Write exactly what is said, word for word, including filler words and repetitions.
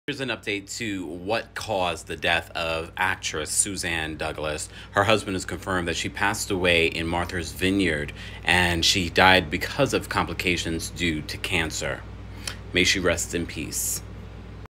Here's an update to what caused the death of actress Suzzanne Douglas. Her husband has confirmed that she passed away in Martha's Vineyard, and she died because of complications due to cancer. May she rest in peace.